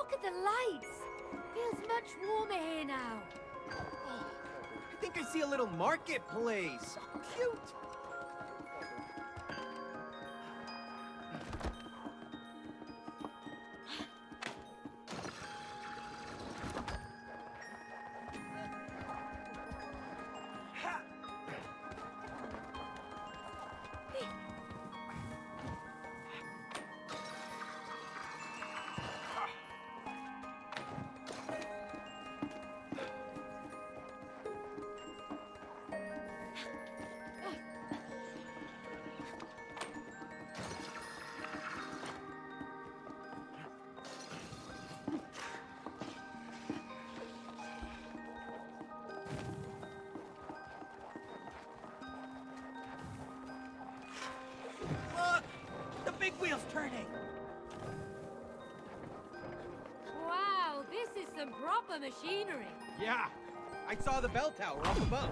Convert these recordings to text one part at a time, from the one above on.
Look at the lights. Feels much warmer here now. I think I see a little marketplace. Cute. Big wheel's turning! Wow, this is some proper machinery. Yeah, I saw the bell tower up above.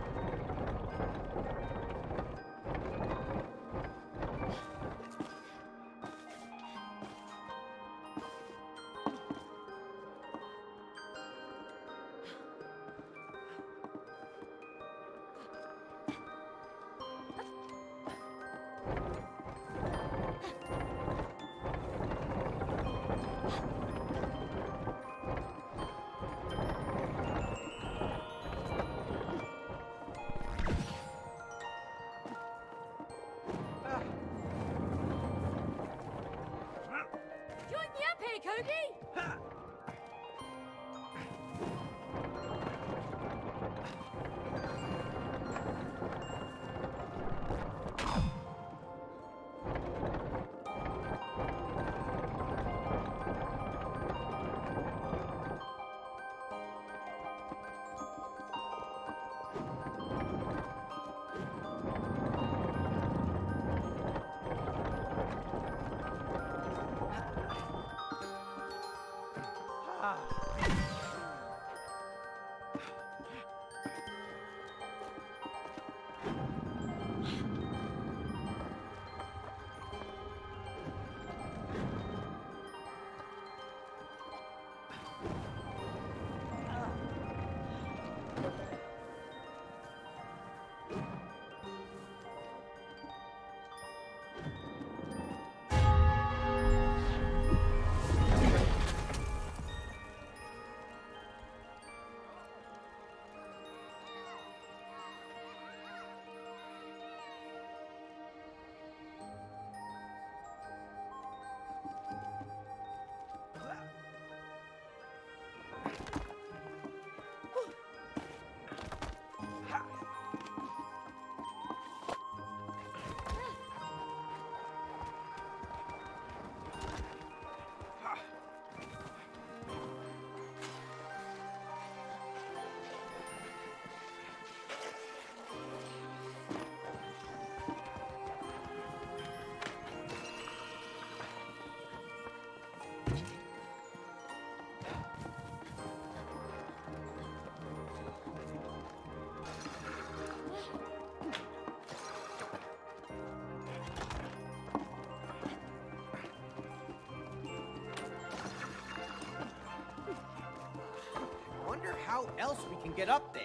How else we can get up there?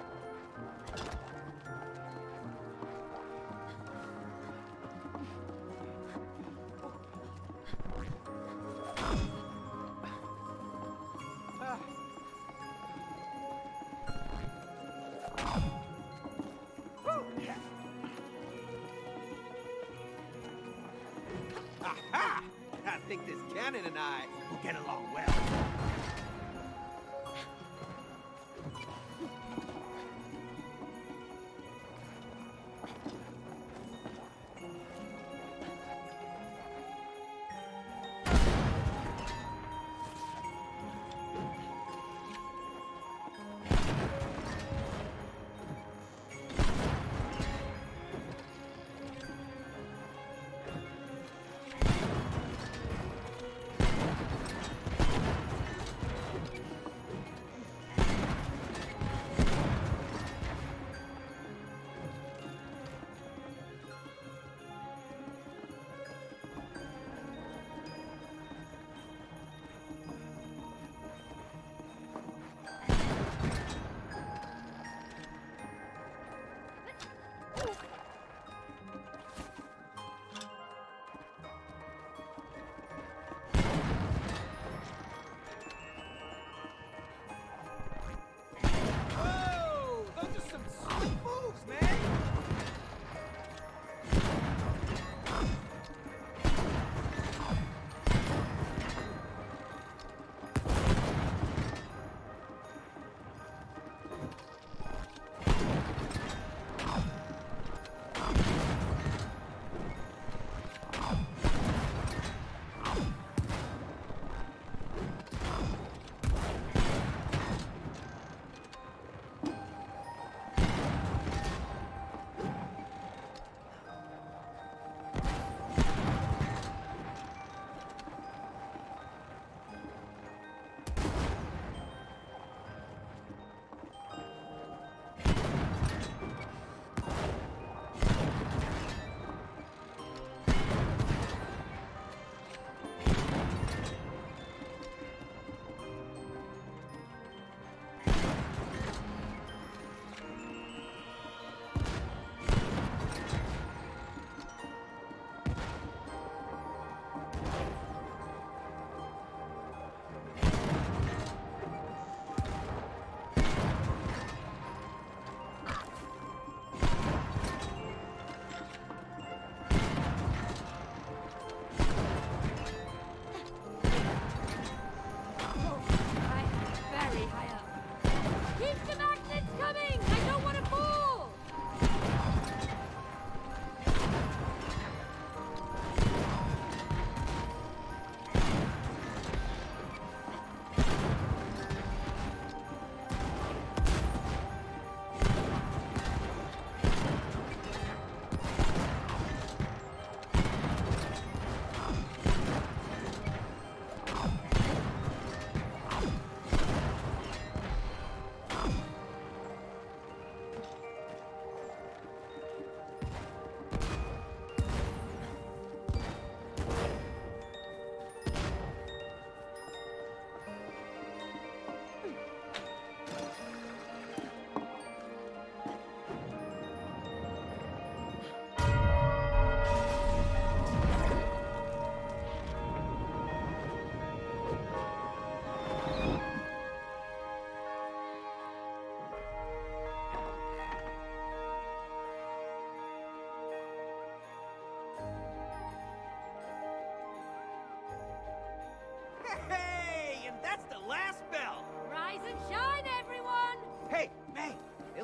Aha! I think this cannon and I will get along well.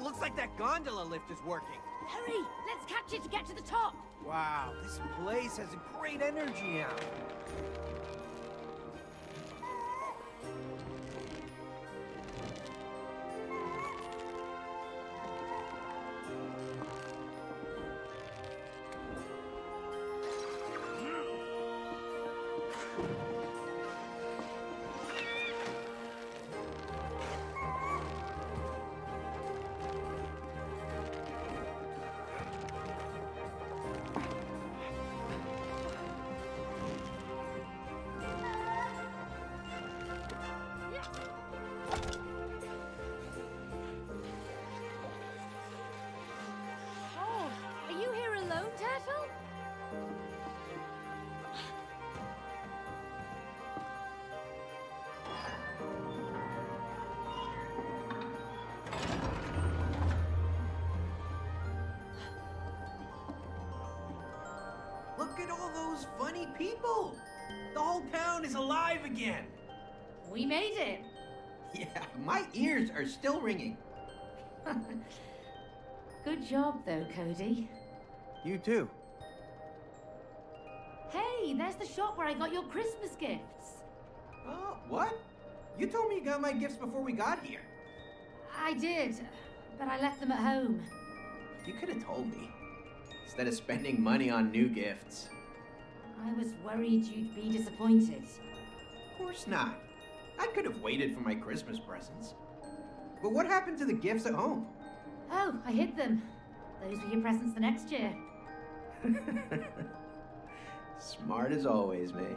looks like that gondola lift is working. Hurry, let's catch it to get to the top. Wow, this place has a great energy now. Oh, are you here alone, Turtle? Look at all those funny people. The whole town is alive again. We made it. Yeah, my ears are still ringing. Good job, though, Cody. You too. Hey, there's the shop where I got your Christmas gifts. Oh, what? You told me you got my gifts before we got here. I did, but I left them at home. You could have told me. Instead of spending money on new gifts. I was worried you'd be disappointed. Of course not. I could have waited for my Christmas presents. But what happened to the gifts at home? Oh, I hid them. Those were your presents the next year. Smart as always, May.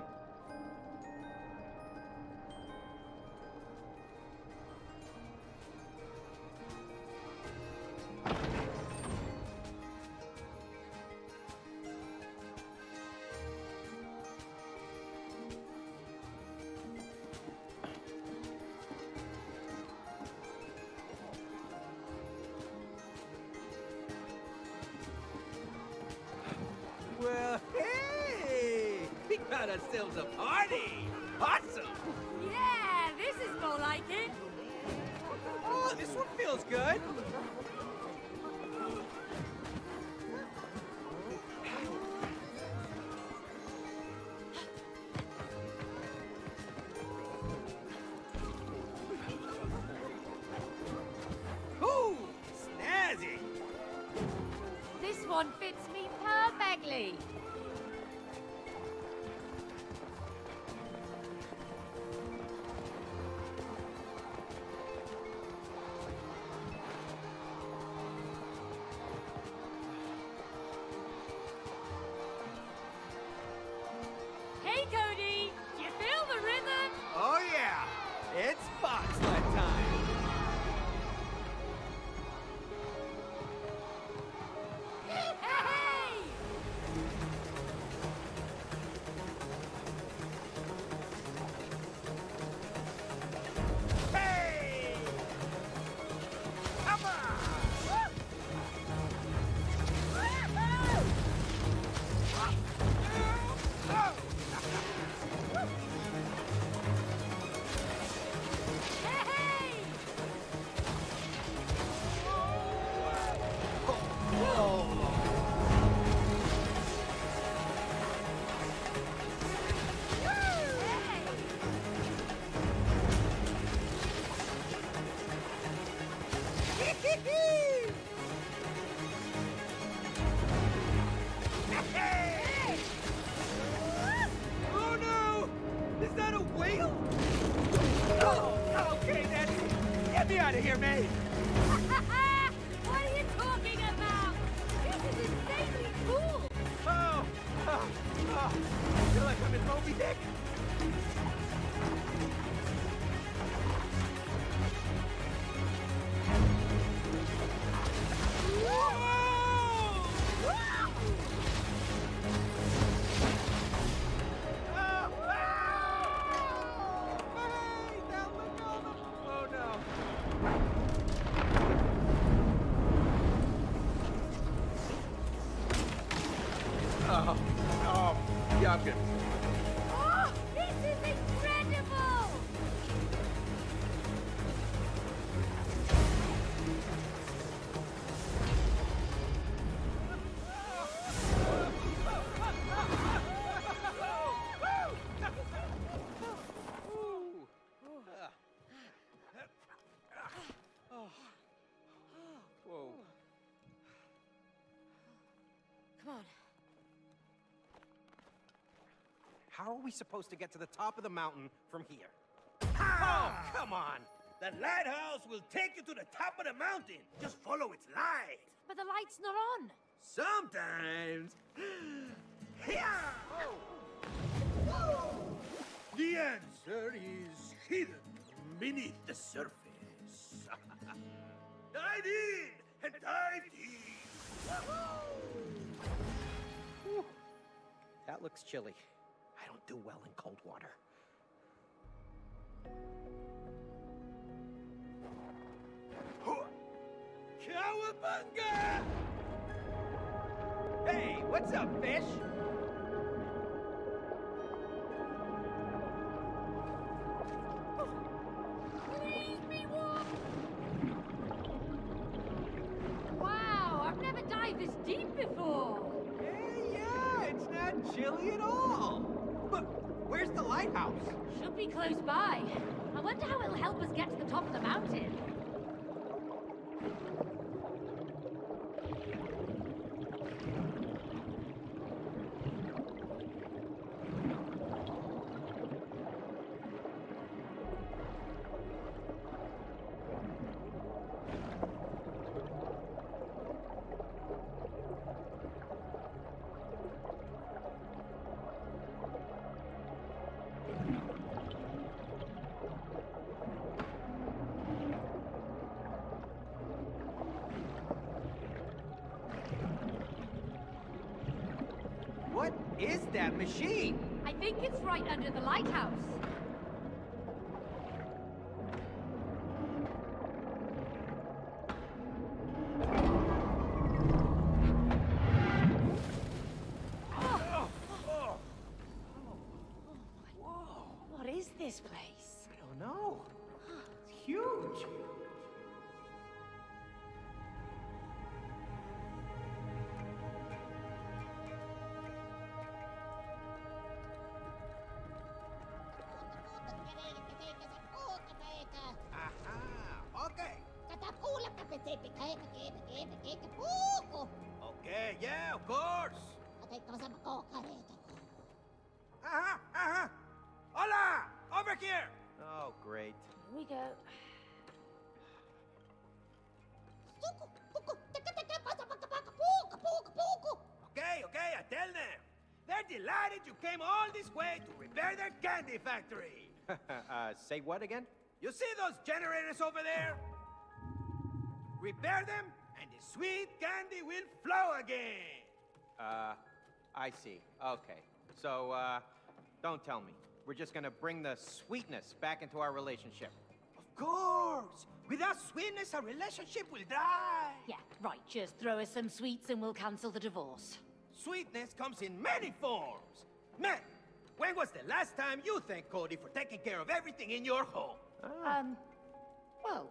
Well, hey! We got ourselves a party! Awesome! Yeah, this is more like it. Oh, this one feels good! Ooh, snazzy! This one fits me perfectly. Hey, Cody! Do you feel the rhythm? Oh yeah! It's bobsled time! Hey! Hey! Come on! Hey! Oh no! Is that a whale? Oh, okay, that's it. Get me out of here, man! What are you talking about? This is insanely cool! Oh, feel like I'm in Moby Dick. Yeah, I'm good. Oh, this is incredible! on. How are we supposed to get to the top of the mountain from here? Ha! Oh, come on! The lighthouse will take you to the top of the mountain. Just follow its light. But the light's not on. Sometimes. Here! The answer is hidden beneath the surface. Dive in and dive deep. Whew. That looks chilly. I don't do well in cold water. Cowabunga! Hey, what's up, fish? Please be warm. Wow, I've never dived this deep before. Hey, yeah, it's not chilly at all. But where's the lighthouse? Should be close by. I wonder how it'll help us get to the top of the mountain. What is that machine? I think it's right under the lighthouse. What is this place? I don't know. It's huge. Aha, okay. Okay, yeah, of course. Aha. Hola, over here. Oh, great. Here we go. Okay, I tell them. They're delighted you came all this way to repair their candy factory. Say what again? You see those generators over there? Repair them, and the sweet candy will flow again. I see. Okay. So, don't tell me. We're just gonna bring the sweetness back into our relationship. Of course. Without sweetness, our relationship will die. Yeah, right. Just throw us some sweets and we'll cancel the divorce. Sweetness comes in many forms. Man, when was the last time you thanked Cody for taking care of everything in your home? Well,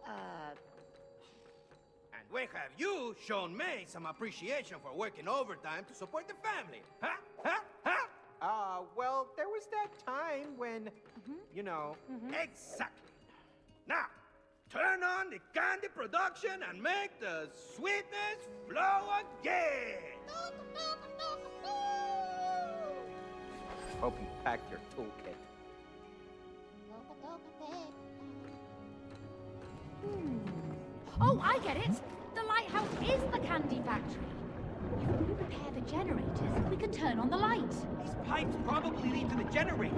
And when have you shown May some appreciation for working overtime to support the family? Huh? Well, there was that time when, you know... Exactly. Now, turn on the candy production and make the sweetness flow again. Hope you packed your toolkit. oh, I get it. The lighthouse is the candy factory. If we repair the generators, we can turn on the light. These pipes probably lead to the generators.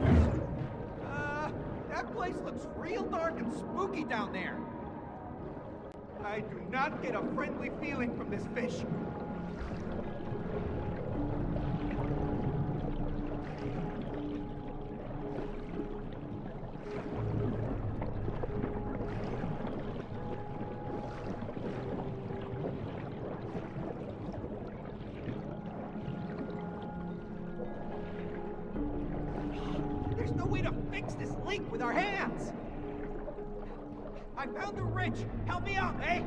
That place looks real dark and spooky down there. I do not get a friendly feeling from this fish. There's no way to fix this leak with our hands. I found the wrench. Help me out, eh?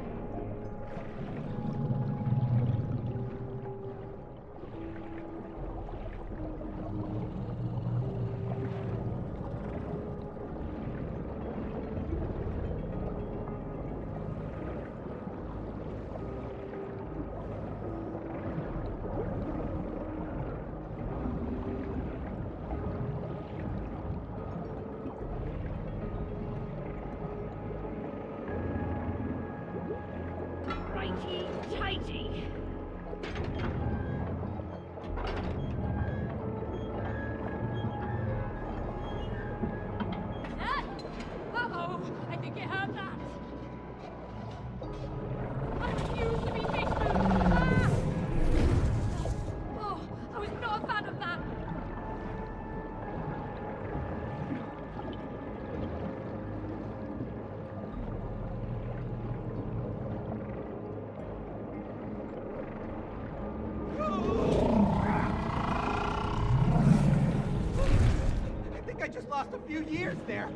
few years there.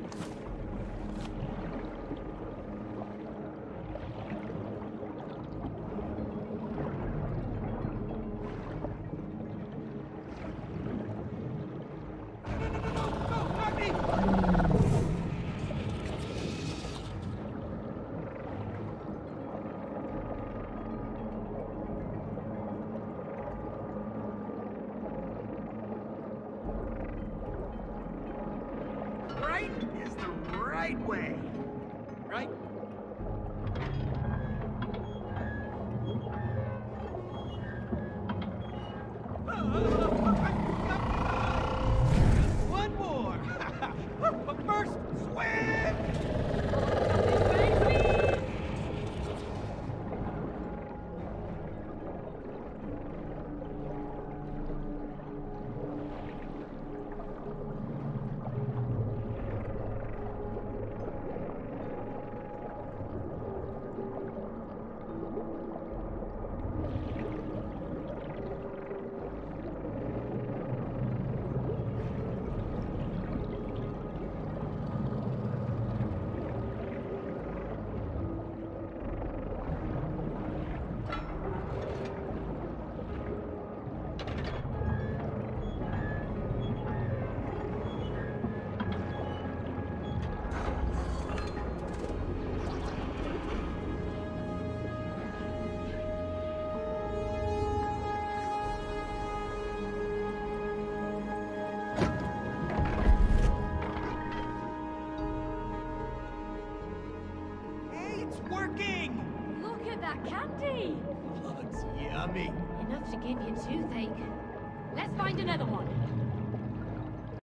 Right is the right way. Right? One more. But first, swim! Working! Look at that candy! Looks yummy. Enough to give you toothache. Let's find another one.